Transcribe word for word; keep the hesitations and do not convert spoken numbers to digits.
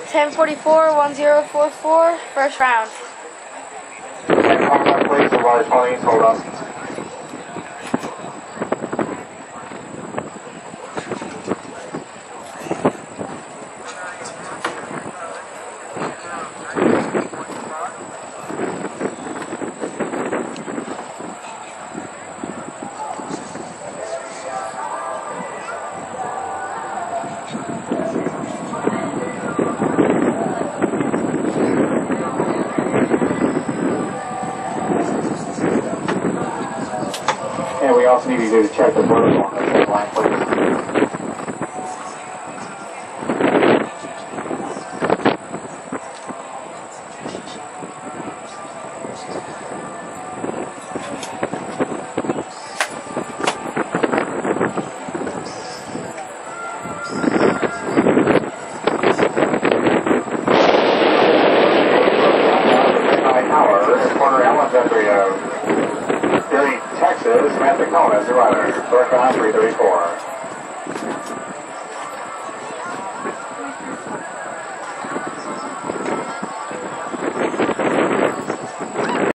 ten forty-four, one zero four four, first round. Please, the large planes, hold up. And we also need you to check the vertical on the line, please. Corner Allen's entry of Texas, Hampton Classic, direct on three thirty-four.